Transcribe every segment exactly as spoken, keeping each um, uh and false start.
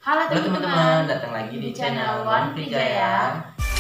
Halo Halo teman-teman, teman-teman, datang lagi di channel Wan Prijaya.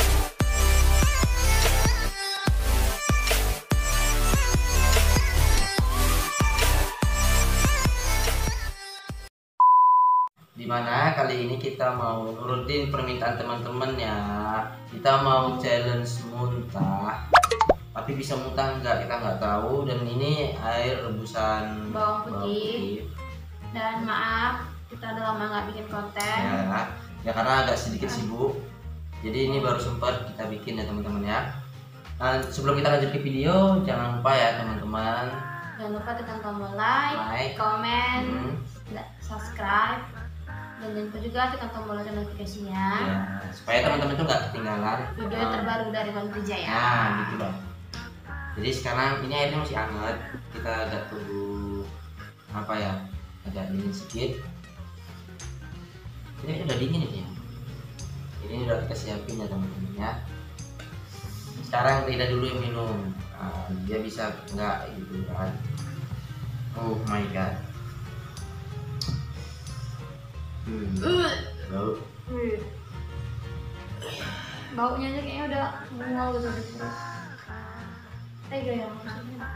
Dimana kali ini kita mau nurutin permintaan teman-teman ya. Kita mau challenge muntah, tapi bisa muntah nggak kita nggak tahu. Dan ini air rebusan bawang putih. Dan maaf, kita udah lama nggak bikin konten. Ya, ya karena agak sedikit sibuk. Jadi ini baru sempat kita bikin ya teman-teman ya. Nah, sebelum kita lanjut ke video, jangan lupa ya teman-teman. Jangan lupa tekan tombol like, Like, komen, hmm. subscribe, dan jangan lupa juga tekan tombol lonceng notifikasinya. Ya, supaya teman-teman tuh nggak ketinggalan Video um, terbaru dari Wan Prijaya. Nah, gitu dong. Jadi sekarang ini airnya masih hangat. Kita agak tunggu apa ya? Agak dingin sedikit. Ini udah dingin ini ya. Ini udah kita siapin ya teman-teman ya. Sekarang Rida dulu yang minum. Nah, dia bisa enggak gitu kan. Oh my god. Hmm. Bau. Uh. Baunya aja kayaknya udah mual gitu di perut. Tega ya maksudnya.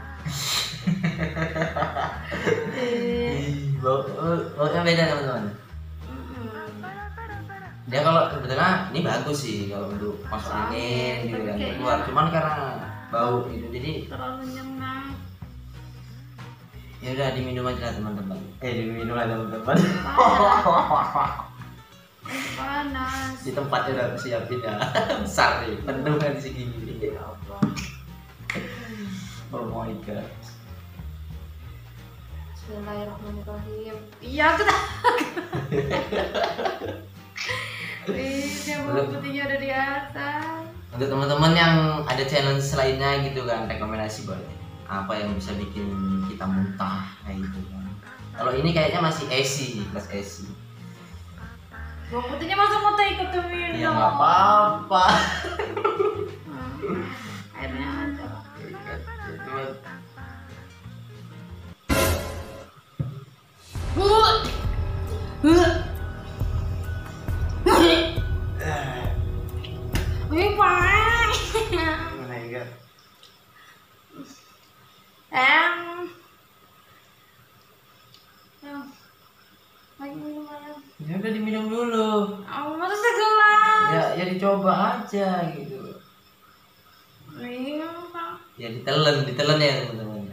Ih, bau, baunya beda teman-teman. Dia kalau sebetulnya ini bagus sih kalau untuk masuk angin gitu kan keluar, cuman karena bau gitu jadi terlalu nyengat. Ya udah diminum aja lah teman-teman. Eh diminum lah teman-teman. Panas. Di tempatnya udah siapin ya. Besar nih, penuh kan di sini. Ya Allah. Oh my god. Bismillahirrahmanirrahim. Iya aku tak. Ini bawang putihnya ada di atas. Untuk teman-teman yang ada challenge lainnya gitu kan, rekomendasi boleh. Apa yang bisa bikin kita muntah kayak gitu kan. Kalau ini kayaknya masih esi, plus esi. Bawang putihnya masa mau ikut tuh minum? Ya nggak apa-apa. Hmm, airnya aja. Uh. Uh. Wih, Pak. Oh my god. Em. Em. Lagi minum aja. Ya udah diminum dulu. Oh, masa segelas? Ya, ya dicoba aja gitu. Minum, Pak. Ya ditelan, ditelan ya teman-teman.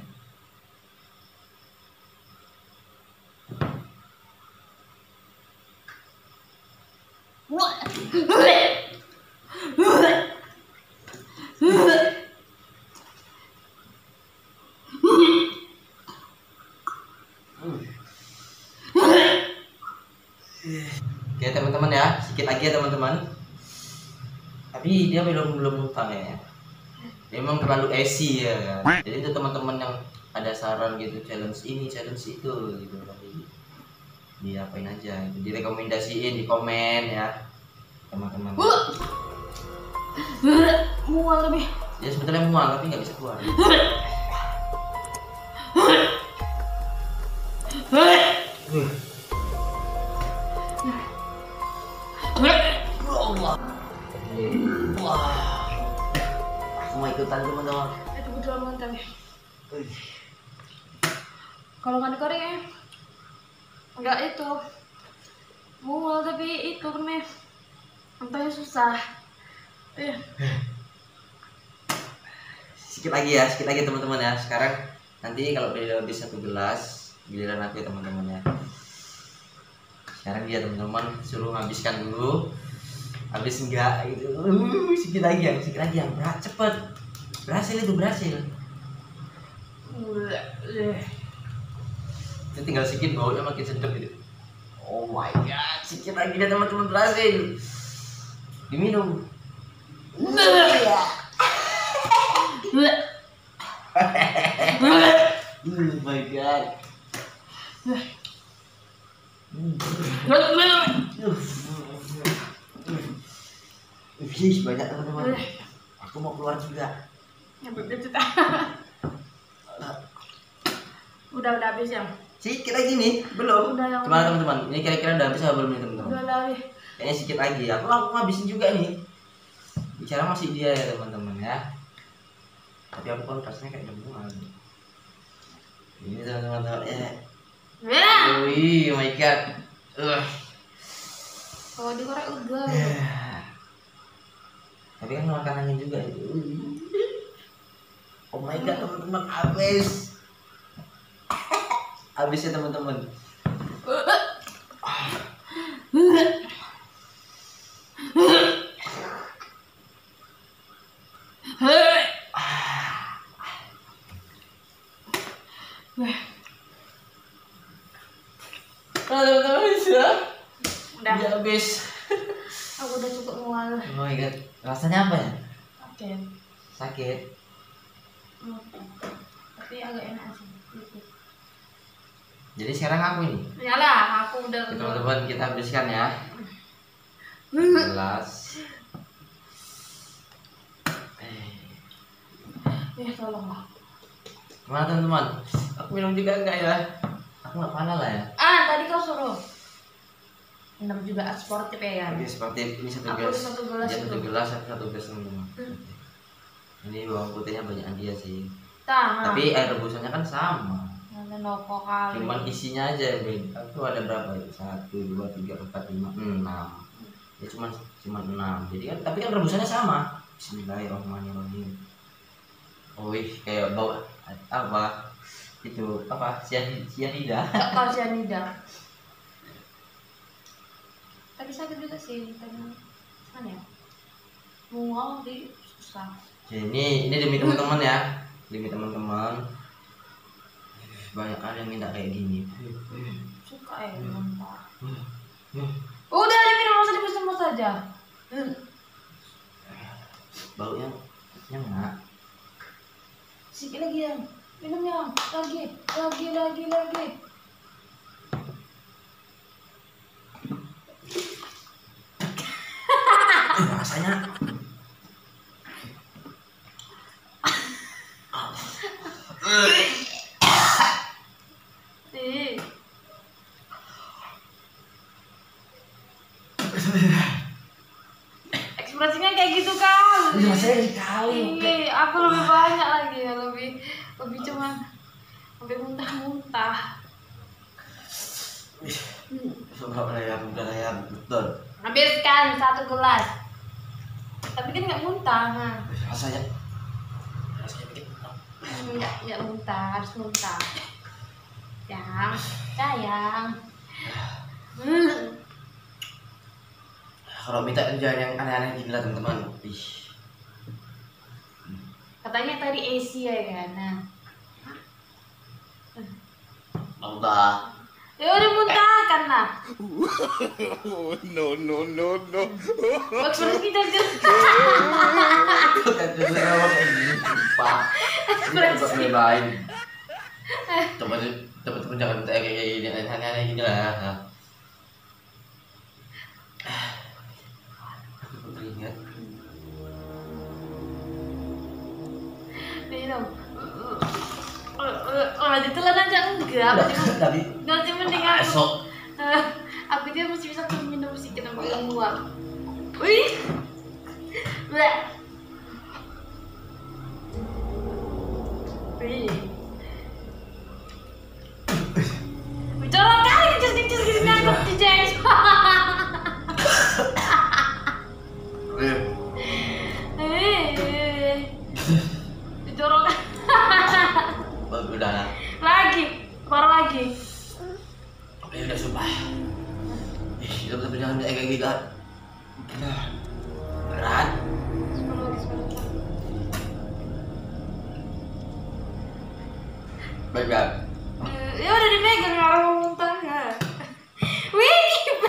Oke teman-teman ya, sedikit lagi ya teman-teman. Tapi dia belum belum muntah ya. Dia memang terlalu esi ya kan. Jadi untuk teman-teman yang ada saran gitu, challenge ini, challenge itu gitu tadi. Diapain aja, gitu. Direkomendasiin di komen ya teman-teman. Mual lebih. Ya sebetulnya mual tapi nggak bisa keluar. Uh. Allah. Wah. Aku mau ikutan teman-teman. Itu betul muntah. Kalau nggak dikoreng ya, nggak itu mual tapi itu kan meh, entahnya susah. Iya. Sedikit lagi ya, sedikit lagi teman-teman ya. Sekarang nanti kalau udah habis satu gelas, giliran aku ya teman-teman ya. Sekarang dia teman-teman suruh habiskan dulu. Habis enggak gitu. Uh, sedikit lagi ya, sedikit lagi ya. Berat cepet. Berhasil itu berhasil. Itu tinggal sedikit baunya makin sedap gitu. Oh my god, sedikit lagi dia teman-teman berhasil. Diminum. Ya. Oh my god. Ih, banyak teman-teman. Aku mau keluar juga. Udah udah habis ya. Sedikit lagi nih, belum. Udah, yang Gimana udah. teman-teman? Ini kira-kira udah habis apa belum nih teman-teman? Udah lah. Wih. Kayaknya sedikit lagi. Aku aku ngabisin juga nih. Bicara masih dia ya teman-teman ya. Tapi aku kan rasanya kayak demuan. Ini teman-teman ya. Ya. Wih, oh my god. Uh. Kalau dikorek udah. Tapi kan makan angin juga itu. Oh my god teman-teman, habis. Habis ya teman-teman. Kalau teman-teman bisa. Udah. Udah habis. Aku udah cukup mual. Oh my god, rasanya apa ya? Oke. Sakit. Hmm. Tapi agak enak sih. Gitu. Jadi sekarang aku ini. Yalah, aku udah. Oke, teman-teman kita habiskan ya. Gelas. Eh, tolonglah. Gimana teman-teman? Aku minum juga enggak ya? Aku nggak pala lah ya. Ah, tadi kau suruh. Minum juga sportif ya. Oke, seperti ini satu Aku gelas. satu gelas Dia satu itu. gelas, aku satu gelas teman-teman. Hmm. Ini bawang putihnya banyak dia sih. Tah. Tapi air rebusannya kan sama. Ada nopo kali. Cuman isinya aja yang beda. Aku ada berapa itu? Satu, dua, tiga, empat, lima, enam. Ya cuman cuman enam. Jadi kan, tapi kan rebusannya sama. Bismillahirrahmanirrahim. Oh, wih, kayak bau apa? Itu apa? Sian sianida. Tak tahu cyanida. Tapi sakit juga sih tadi. Mana ya? Mual di susah. Ya, ini ini demi teman-teman ya. Demi teman-teman. Banyak kan yang minta kayak gini. Suka ya muntah. Udah diminum masa dibus saja. Baunya nyengat. Sikit lagi yang minum yang lagi lagi lagi lagi. Eh, rasanya Ih. Ekspresinya kayak gitu kan. rasanya dikali. Ih, aku lebih banyak lagi ya, lebih lebih cuman lebih muntah-muntah. Sudah ya, udah ya, betul. Habiskan satu gelas. Tapi kan nggak muntah, nah. Rasanya rasanya bikin Nggak, nggak muntah, harus muntah. Sayang, sayang. Hmm. kalau minta jangan yang aneh-aneh gini lah teman-teman. Ih. Katanya tadi Asia ya kan. Nah. Allah. Ya udah muntahkan lah. no, no, no, no. Ekspresi kita jelas. Bukan dulu kayak gini, sumpah. Ini tempat yang lain. Coba teman-teman jangan minta kayak gini, aneh-aneh gini lah. Aku teringat. Minum. Oh, ditelan aja enggak. Tapi Nanti mending aku. esok Eh, aku dia masih bisa tuh minum sedikit sama keluar. Wih. Bleh. Wih. Bicara kali kecil-kecil gini ngangkut di jeng. Eh. Bicara udah. lagi, baru lagi. Ya udah sumpah. Ih, teman-teman jangan kayak gitu. Berat. Sepuluh lagi, sepuluh lagi. Baik, baik. Eh, ya udah dipegang nggak mau muntah ya. Wih,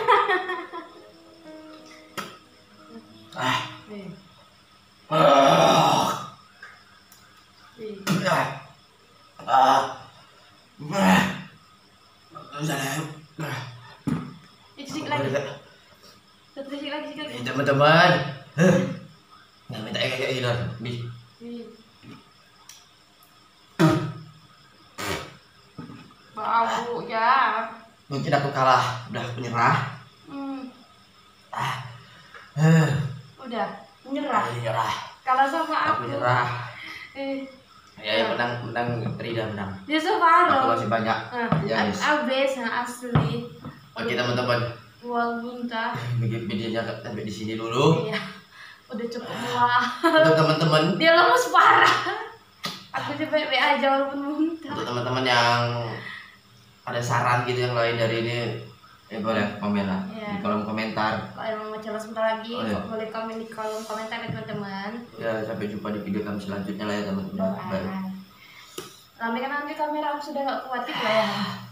Ah. Nih, Ah. nih. Ah. Ah. Ah. Udah lah. Ah. Itu sedikit lagi. Satu sedikit lagi, sedikit lagi. Eh, teman-teman. Huh. Nggak minta kayak gini lah. Bi. Nih. Bau mungkin aku kalah, udah menyerah. Hmm. Ah, eh, Udah menyerah. menyerah. Kalau sama Aku aku. menyerah. Eh, Ya, yang menang, menang Rida menang. dia separuh. Aku masih banyak. Nah, Ya, guys. abis yang asli. Oke teman-teman, Wal muntah. videonya sampai di sini dulu. Iya. Udah cukup mual. Untuk teman-teman, Dia lemes parah. Aku coba be aja walaupun muntah. untuk teman-teman yang ada saran gitu yang lain dari ini, eh boleh komen lah Iya. di kolom komentar. Kalau yang mau coba sebentar lagi, Oh, iya. boleh komen di kolom komentar ya teman-teman. Ya, sampai jumpa di video kami selanjutnya lah ya teman-teman. Bye. Bye. Lambaikan nanti kamera aku sudah gak kuat lah ya.